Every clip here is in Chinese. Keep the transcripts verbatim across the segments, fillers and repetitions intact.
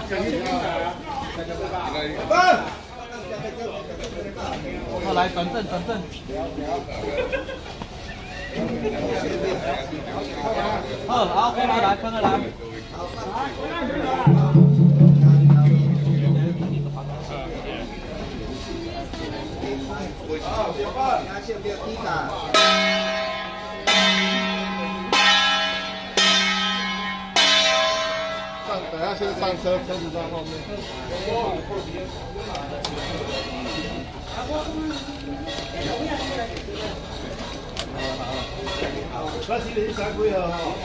好，来转正转正。好，好，分二来，分二来。 上，等下先上车，车子在后面。那是你三几号吼？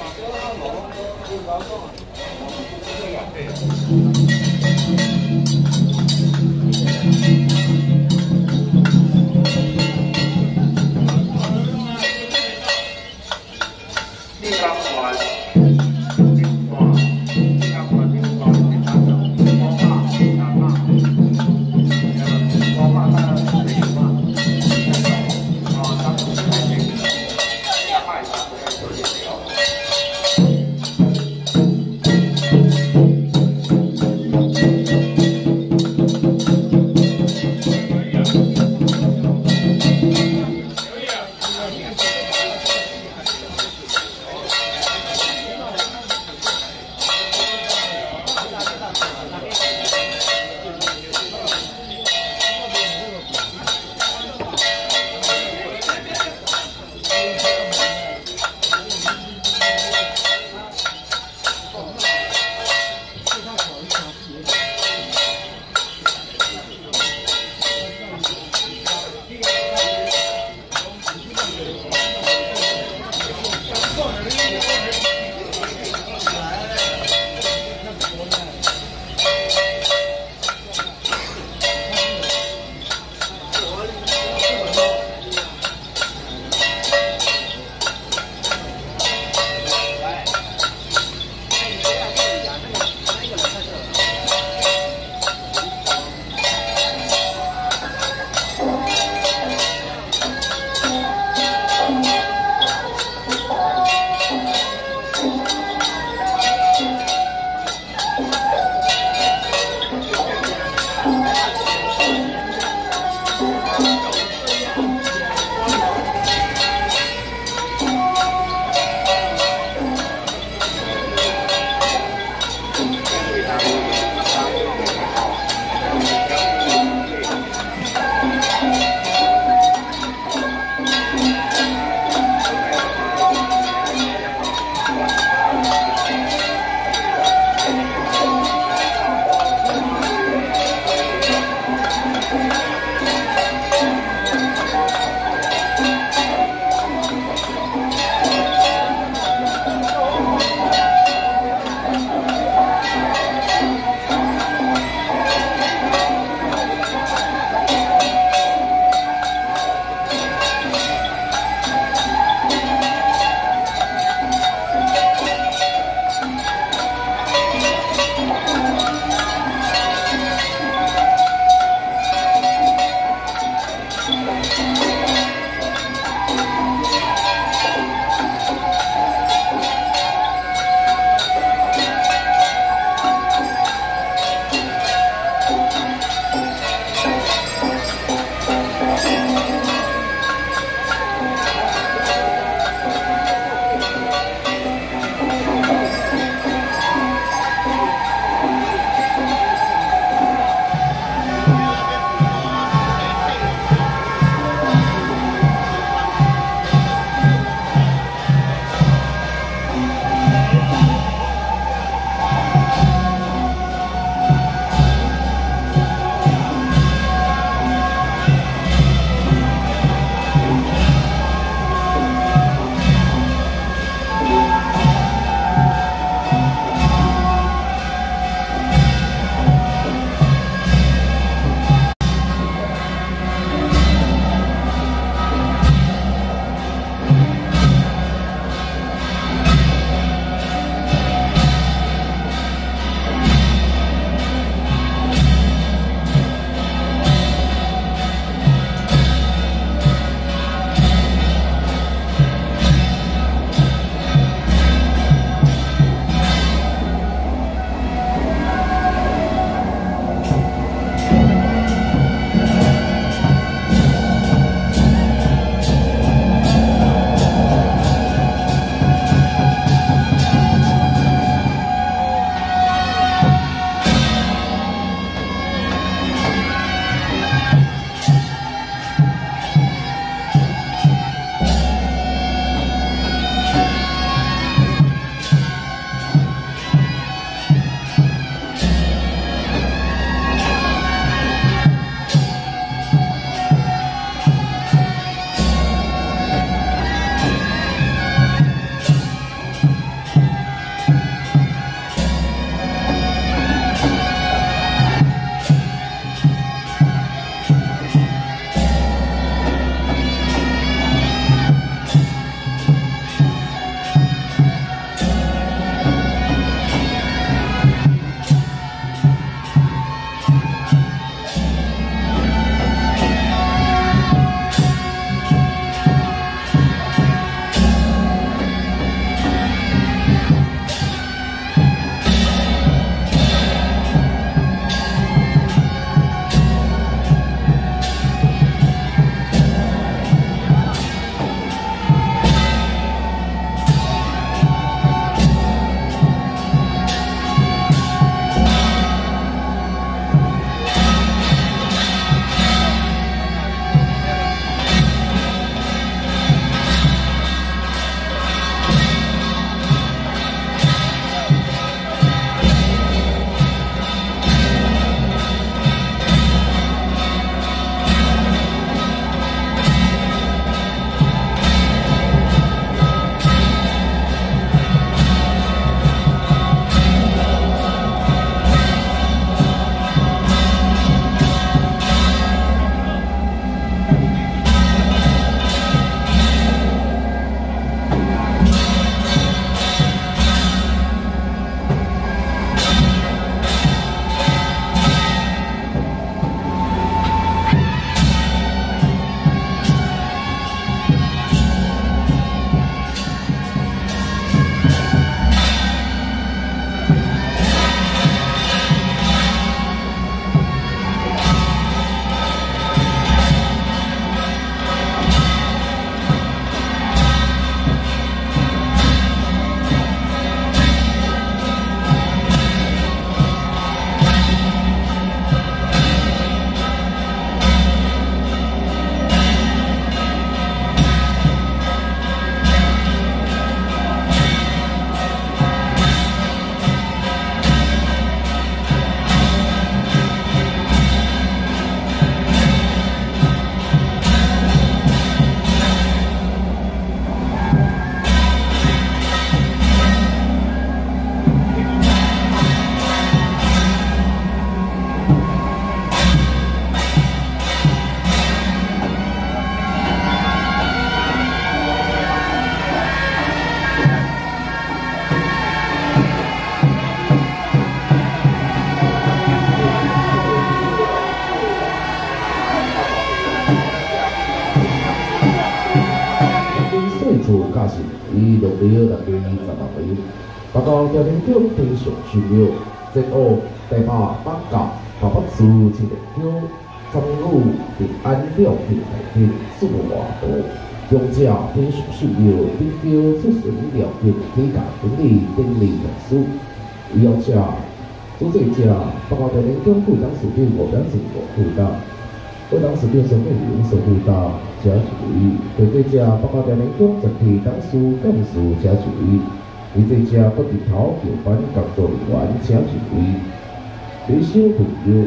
最初驾驶以六秒六百二十六秒，报告调研奖天上收了，节目第八百九台北市青年奖参与平安了平台顶数活动，奖者天上收了，比较出巡了平体价管理典礼特殊，以后者主持者报告调研奖副董事长吴表成吴副董。我当时变成内容守护到加主义，对这家报告调研奖整体董事干事加主义，对这家不低头有关工作人员加主义，对小朋友。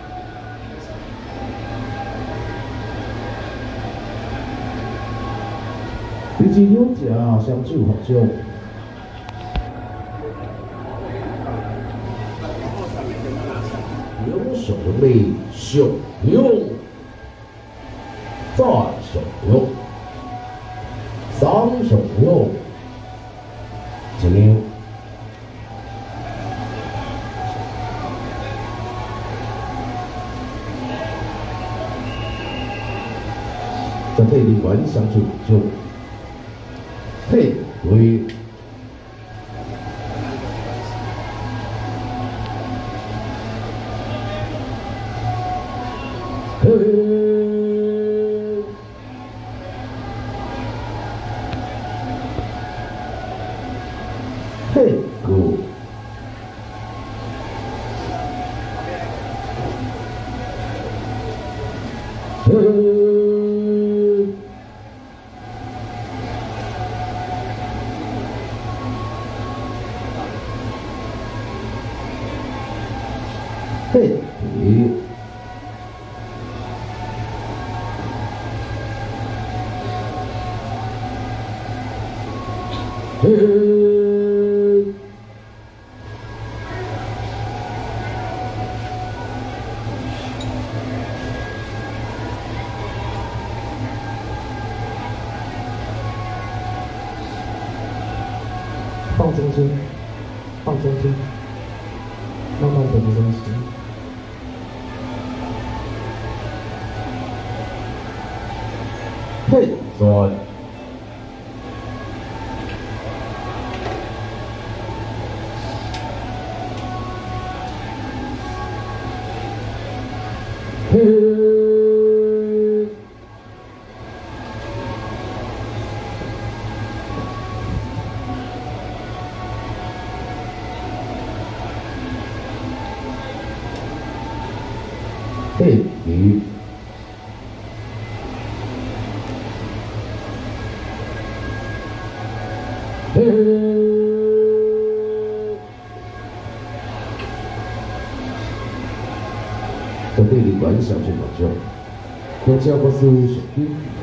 对这有者相助合奖。有上类上用。再上用，三上用，一秒。在这里完相处中，配对。嘿。配股，嗯，配股，嗯。放松心，放松心，慢慢的没关系。嘿，转。嘿。配鱼，嘿，在这里玩小去马上，要叫个是手机。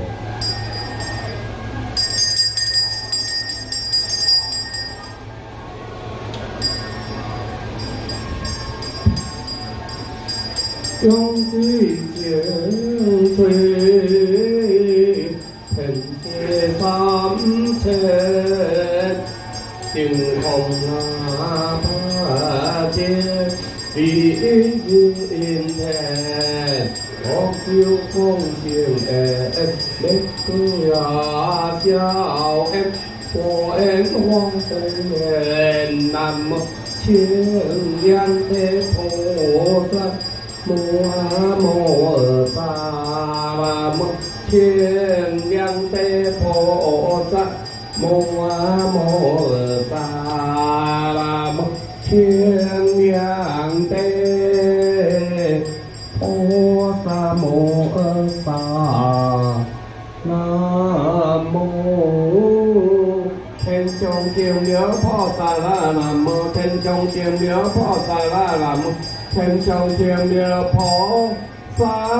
用对江水，天地三千，星空那八天，地云天，福寿丰盛诶，烈度小诶，佛缘往生缘，南无清凉的菩萨。摩摩萨拉摩清凉的菩萨，摩摩萨拉摩清凉的菩萨，摩萨南无天上净妙菩萨啦，南无天上净妙菩萨啦，南无。天上净妙菩萨，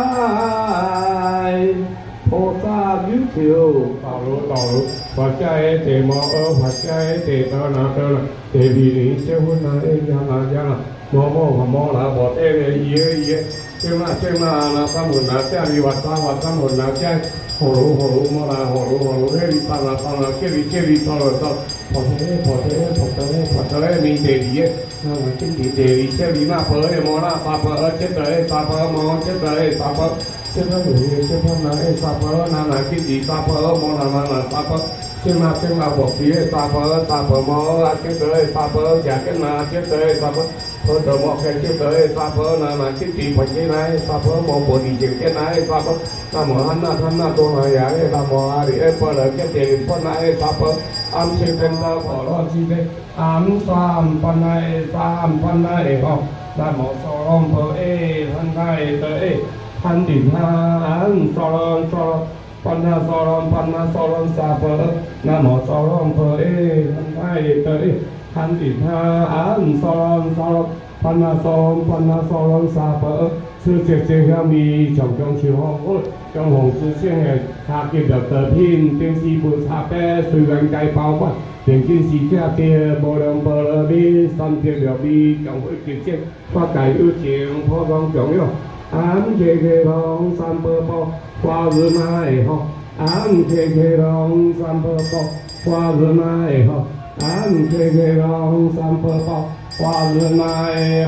菩萨有求，道路道路，佛家的地摩诃，佛家的地多那多那，地比尼结婚那哎呀那呀那，摩摩摩摩那摩地的伊个伊个，什么什么那三门那家里话三话三门那家，葫芦葫芦摩那葫芦葫芦，迄里三那三那，这里这里走了走，菩提菩提菩提菩提名地里个。那我今天第二千里那婆的摩那沙婆二千的沙婆摩千的沙婆，千婆女千婆那沙婆那那今天沙婆摩那那那沙婆， 先嘛先嘛无皮的沙婆，沙婆毛啊，接到的沙婆，食紧嘛接到的沙婆，好到莫开接到的沙婆，那嘛接地盆起来沙婆，无无地前进来沙婆，那么汉那汉那多那呀的，那么阿里的波来接地盆来沙婆，暗时变到婆罗之的，暗三盆来三盆来吼，那么娑罗婆诶，盆来的诶，汉地汉娑罗娑罗。班那娑罗班那娑罗沙婆，那么娑罗婆诶，汉地的诶，汉地汉娑罗娑罗，班那娑罗班那娑罗沙婆，此节节香味，常将秋风雨，将红丝线的下结着得品，定是不差别，虽然该包办，定竟是假的，无量波罗蜜，三界六味，将会结晶，法界有情，普通常有。安揭揭龙三宝宝，花日奈何？安揭揭龙三宝宝，花日奈何？安揭揭龙三宝宝，花日奈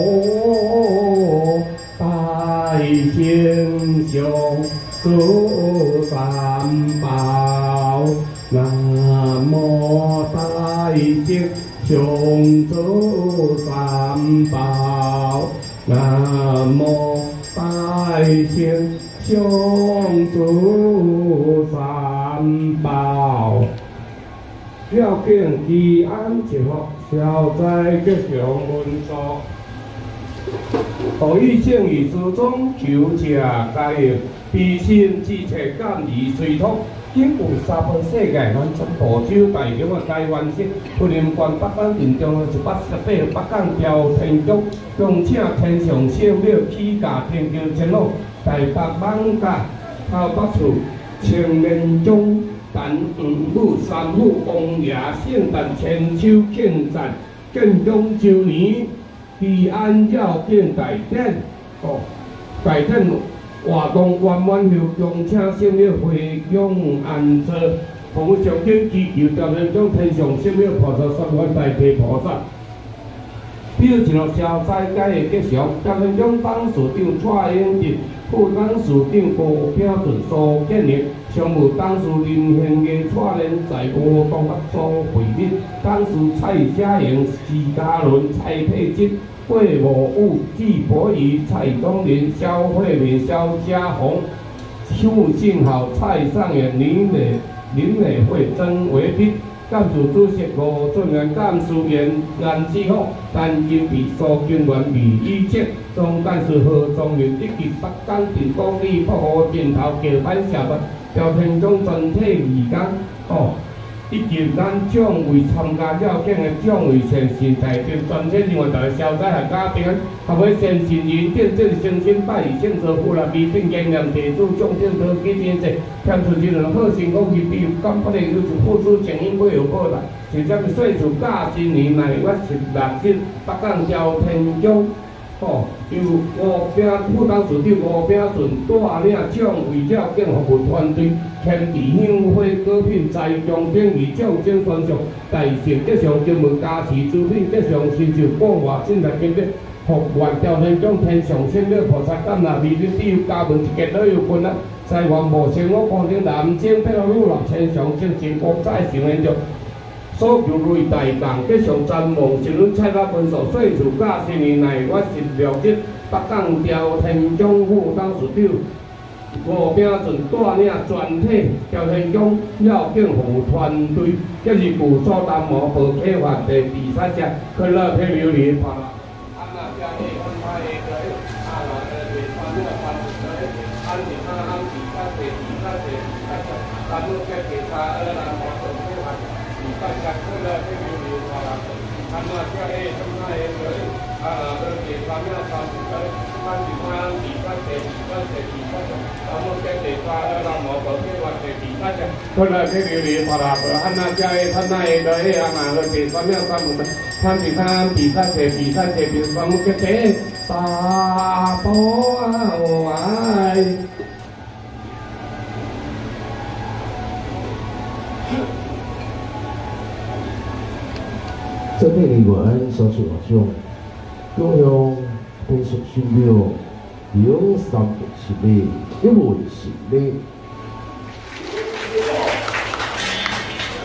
何？大仙雄主三宝，南无大仙雄主三宝。南无大仙雄主三宝，了敬祈安吉福，消灾吉祥文殊。何以正义之中，求者皆应，悲心志切感义随通。经过三分世界，咱全部洲大中啊，该完成。不能关北港镇中一百十八北港朝天宫，恭请天上圣庙起驾天桥前路，台北艋舺头北厝青莲宗陈五母三母王爷圣诞千秋庆赞建中周年，祈安绕境大典哦，大典。活动圆满后，恭请圣庙回乡安坐，奉上天祈求调人将天上圣庙菩萨三观大地菩萨。表一落消灾解的吉祥，调人将董事长蔡英哲、副董事长高标准、苏建宁、常务董事林宪业、蔡连财务动作苏慧敏、董事蔡佳莹、徐嘉伦、蔡佩金。魏某物、季博宇、蔡东林、肖慧敏、肖家宏、邱信豪、蔡尚元、林美、林美惠、曾维斌，干事主席吴俊元，干事员颜志福，单金比苏金元、李义杰，总干事何宗元，以及北港镇公理北湖镇头桥板社办，调天中全体义工哦。以及咱奖为参加了境的奖为善信代表全体另外大家消灾合家平安，合为善信人见证诚心拜以圣座富来弥定经验地主奖奖多几天者，添出一人好心好意必有感不能有就付出情应会有报答，是这个岁数甲新年来我十六日北港朝天宫。哦，由吴炳副董事长吴炳顺带领奖为了境服务团队，牵地香花果品在中典仪奖奖宣上，大圣吉祥金门加持诸品吉祥成就广华进来经典，福愿调天中天上圣庙菩萨感纳美女必有家门一结都有困难，在王无生我光顶南京北路六千上正全国再成现着。所求类大港吉祥瞻望，是阮蔡家分数岁数甲新年来，我十六日北港朝天宫副董事长吴炳顺带领全体朝天宫了境服务团队，这是古所担毛报启发第比赛者，快乐天流里拍啦。安那家的安排的个，啊那个的团队团队个，安是安安比赛的比赛的比赛的，咱们个比赛二人毛报启发。大家快乐天流里拍啦。安那家的安排的个，啊那个的团队团队个，安是安比赛的比赛的比赛的。咱们个比赛二人毛报启发的比赛的，快乐天流里拍啦。安那家的安那的个，啊那个的团队团队个。参比参比赛者比赛者比方个个沙坡爱， 这内里原所处活动，中央天属圣庙有三百十里，一万十里。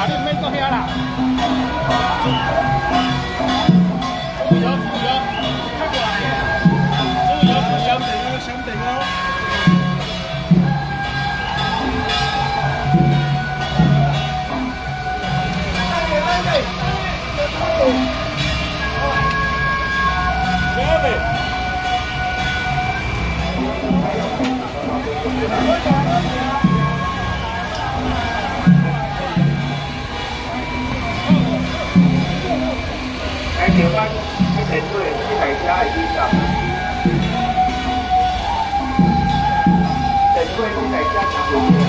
啦，你唔免做遐啦。注意哦，注意哦，开过来。注意哦，注意哦，小点哦。 台桥湾一台队一台车的以上，台队一台车差不多。